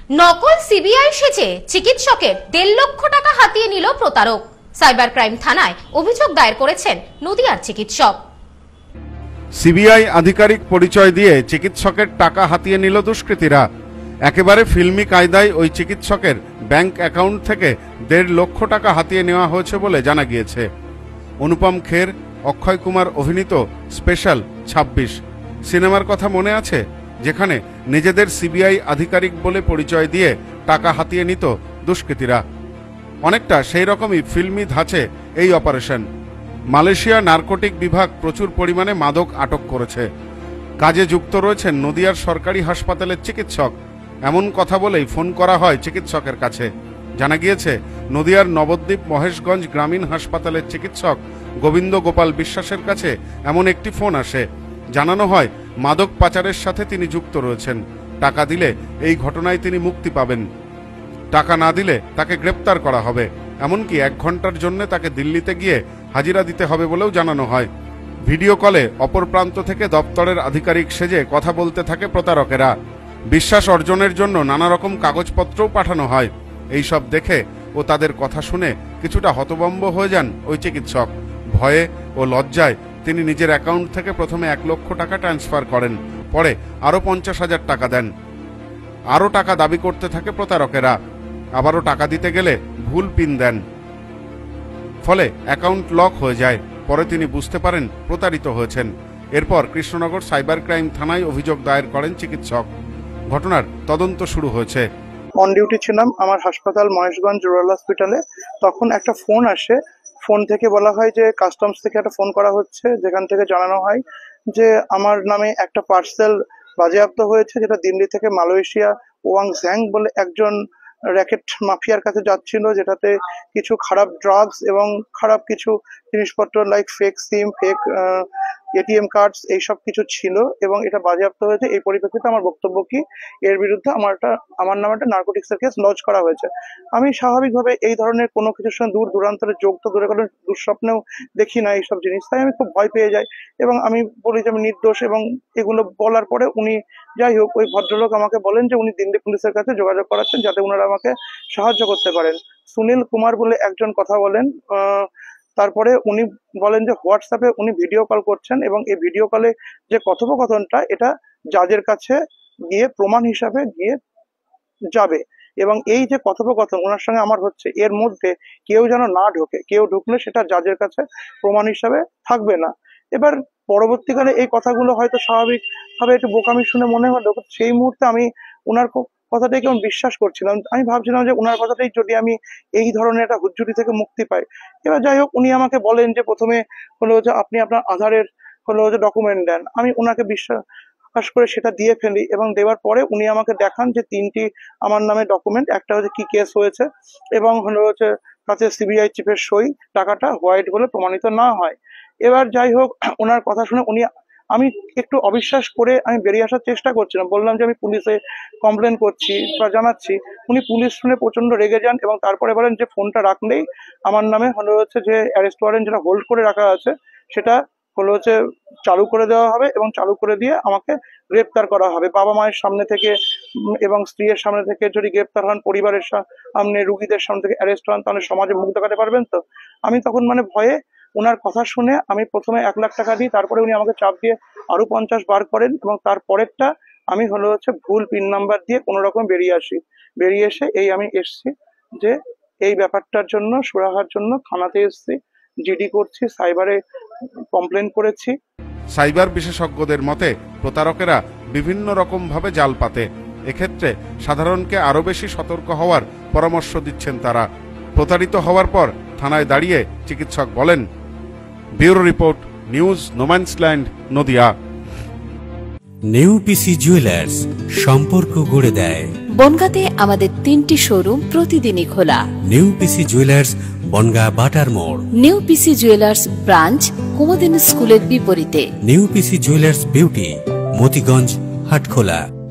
নকল সিবিআই সেজে চিকিৎসকের 1.5 লক্ষ টাকা হাতিয়ে নিল প্রতারক। সাইবার ক্রাইম থানায় অভিযোগ দায়ের করেছেন নদিয়ার চিকিৎসক। সিবিআই আধিকারিক পরিচয় দিয়ে চিকিৎসকের টাকা হাতিয়ে নিল দুষ্কৃতীরা। একেবারে ফিল্মি কায়দায় ওই চিকিৎসকের ব্যাংক অ্যাকাউন্ট থেকে 1.5 লক্ষ টাকা হাতিয়ে নেওয়া হয়েছে বলে জানা গিয়েছে। অনুপম খের, অক্ষয় কুমার অভিনীত স্পেশাল 26 সিনেমার কথা মনে আছে, যেখানে নিজেদের সিবিআই আধিকারিক বলে পরিচয় দিয়ে টাকা হাতিয়ে নিত দুষ্কৃতীরা। অনেকটা সেই রকমই ফিল্মি ধাঁচে এই অপারেশন। মালয়েশিয়া নারকোটিক বিভাগ প্রচুর পরিমাণে মাদক আটক করেছে। কাজে যুক্ত রয়েছেন নদিয়ার সরকারি হাসপাতালের চিকিৎসক। এমন কথা বলেই ফোন করা হয় চিকিৎসকের কাছে। জানা গিয়েছে, নদিয়ার নবদ্বীপ মহেশগঞ্জ গ্রামীণ হাসপাতালের চিকিৎসক গোবিন্দ গোপাল বিশ্বাসের কাছে এমন একটি ফোন আসে। জানানো হয় মাদক পাচারের সাথে তিনি যুক্ত রয়েছেন। টাকা দিলে এই ঘটনায় তিনি মুক্তি পাবেন, টাকা না দিলে তাকে গ্রেপ্তার করা হবে। এমনকি 1 ঘন্টার জন্য তাকে দিল্লিতে গিয়ে হাজিরা দিতে হবে বলেও জানানো হয়। ভিডিও কলে অপর প্রান্ত থেকে দপ্তরের আধিকারিক সেজে কথা বলতে থাকে প্রতারকেরা। বিশ্বাস অর্জনের জন্য নানা রকম কাগজপত্রও পাঠানো হয়। এই সব দেখে ও তাদের কথা শুনে কিছুটা হতভম্ব হয়ে যান ওই চিকিৎসক। ভয়ে ও লজ্জায় তিনি নিজের অ্যাকাউন্ট থেকে প্রথমে 1 লক্ষ টাকা ট্রান্সফার করেন, পরে আরও 50,000 টাকা দেন। আরও টাকা দাবি করতে থাকে প্রতারকেরা। আবারও টাকা দিতে গেলে ভুল পিন দেন, ফলে অ্যাকাউন্ট লক হয়ে যায়। পরে তিনি বুঝতে পারেন প্রতারিত হয়েছেন। এরপর কৃষ্ণনগর সাইবার ক্রাইম থানায় অভিযোগ দায়ের করেন চিকিৎসক। ঘটনার তদন্ত শুরু হয়েছে। অন ডিউটি ছিলাম আমার হাসপাতাল মহেশগঞ্জ রুরাল হসপিটালে। তখন একটা ফোন আসে। ফোন থেকে বলা হয় যে কাস্টমস থেকে একটা ফোন করা হচ্ছে, যেখান থেকে জানানো হয় যে আমার নামে একটা পার্সেল বাজেয়াপ্ত হয়েছে, যেটা দিল্লি থেকে মালয়েশিয়া ওয়াং জ্যাং বলে একজন র্যাকেট মাফিয়ার কাছে যাচ্ছিল, যেটাতে কিছু খারাপ ড্রাগস এবং খারাপ কিছু জিনিসপত্র like fake SIM, fake ATM cards এইসব কিছু ছিল এবং এটা বাজেয়াপ্ত হয়েছে। এই পরিপ্রেক্ষিতে আমার বক্তব্য কি, এর বিরুদ্ধে আমার নামে একটা নার্কোটিক্সের কেস লঞ্চ করা হয়েছে। আমি স্বাভাবিকভাবে এই ধরনের কোনো কিছুর সঙ্গে দূর দূরান্তরে যোগ তো দূরে কোনো দুঃস্বপ্নেও দেখি না এইসব জিনিস, তাই আমি খুব ভয় পেয়ে যাই এবং আমি বলি যে আমি নির্দোষ। এবং এগুলো বলার পরে উনি, যাই হোক, ওই ভদ্রলোক আমাকে বলেন যে উনি দিল্লি পুলিশের কাছে যোগাযোগ করাচ্ছেন যাতে ওনারা আমাকে সাহায্য করতে পারেন। সুনীল কুমার বলে একজন কথা বলেন। তারপরে উনি বলেন যে হোয়াটসঅ্যাপে উনি ভিডিও কল করছেন এবং এই ভিডিও কলে যে কথোপকথনটা, এটা জাজের কাছে গিয়ে প্রমাণ হিসাবে গিয়ে যাবে এবং এই যে কথোপকথন ওনার সঙ্গে আমার হচ্ছে, এর মধ্যে কেউ যেন না ঢোকে। কেউ ঢুকলে সেটা জাজের কাছে প্রমাণ হিসাবে থাকবে না। এবার পরবর্তীকালে এই কথাগুলো হয়তো স্বাভাবিকভাবে একটু বোকামি শুনে মনে হলো, সেই মুহূর্তে আমি ওনার কথাটাই কেমন বিশ্বাস করছিলাম। আমি ভাবছিলাম যে ওনার কথাটাই যদি আমি এই ধরনের একটা হুজ্জুটি থেকে মুক্তি পাই। এবার যাই হোক, উনি আমাকে বলেন যে প্রথমে হলো যে আপনি আপনার আধারের হলো যে ডকুমেন্ট দেন। আমি ওনাকে বিশ্বাস করে সেটা দিয়ে ফেলি এবং দেওয়ার পরে উনি আমাকে দেখান যে 3টি আমার নামে ডকুমেন্ট, একটা হচ্ছে কি কেস হয়েছে এবং হলো হচ্ছে কাছে সিবিআই চিফের সই, টাকাটা হোয়াইট বলে প্রমাণিত না হয়। এবার যাই হোক, ওনার কথা শুনে আমি একটু অবিশ্বাস করে আমি বেরিয়ে আসার চেষ্টা করছিলাম। বললাম যে আমি পুলিশে কমপ্লেন করছি বা জানাচ্ছি। উনি পুলিশ শুনে প্রচন্ড রেগে যান এবং তারপরে বলেন যে ফোনটা রাখলেই আমার নামে হলো হচ্ছে যে অ্যারেস্ট ওয়ারেন্ট যেটা হোল্ড করে রাখা আছে সেটা হলো হচ্ছে চালু করে দেওয়া হবে এবং চালু করে দিয়ে আমাকে গ্রেপ্তার করা হবে। বাবা মায়ের সামনে থেকে এবং স্ত্রীর সামনে থেকে যদি গ্রেপ্তার হন, পরিবারের সামনে, রুগীদের সামনে থেকে অ্যারেস্ট হন, তাহলে সমাজে মুখ দেখাতে পারবেন তো। আমি তখন ভয়ে ওনার কথা শুনে আমি প্রথমে 1 লাখ টাকা দিই, তারপরে উনি আমাকে চাপ দিয়ে আরো 50 বার করেন এবং তারপরেরটা আমি হলো হচ্ছে ভুল পিন নাম্বার দিয়ে কোনো রকম বেরিয়ে আসি। বেরিয়ে এসে আমি এসছি যে এই ব্যাপারটার জন্য সুরাহার জন্য থানাতে এসছি, জিডি করছি, সাইবারে কমপ্লেন করেছি। সাইবার বিশেষজ্ঞদের মতে প্রতারকেরা বিভিন্ন রকম ভাবে জাল পাতে। এক্ষেত্রে সাধারণকে আরো বেশি সতর্ক হওয়ার পরামর্শ দিচ্ছেন তারা। প্রতারিত হওয়ার পর থানায় দাঁড়িয়ে চিকিৎসক বলেন। Bureau report, news no man's land, Nadia. New PC jewellers, সম্পর্ক গড়ে দেয়। বনগাঁতে আমাদের 3টি শোরুম প্রতিদিনই খোলা। নিউ পিসি জুয়েলার্স, বনগাঁ বাটার মোড়। New PC jewellers branch Kumudini স্কুলের বিপরীতে। New PC jewellers beauty, Motiganj, Hatkhola.